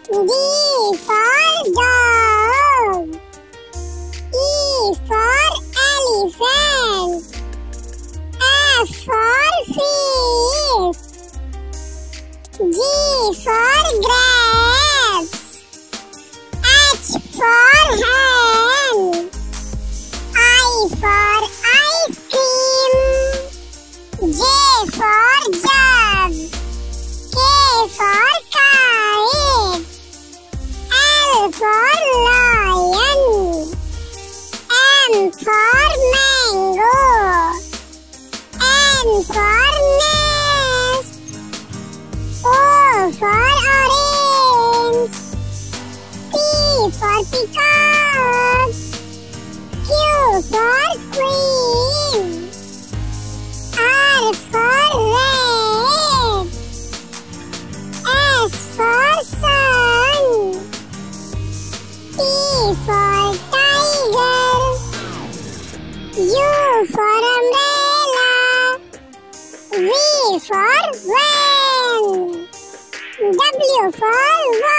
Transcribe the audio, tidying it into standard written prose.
D for dog. E for elephant. F for fish. G for grapes. H for hen. I for ice cream. J for jug. K for kite. L for lion. M for mango. N for nest. O for orange. P for peacock. Q for queen. R for red. S for sun. T for tiger. U for umbrella. V for van. W for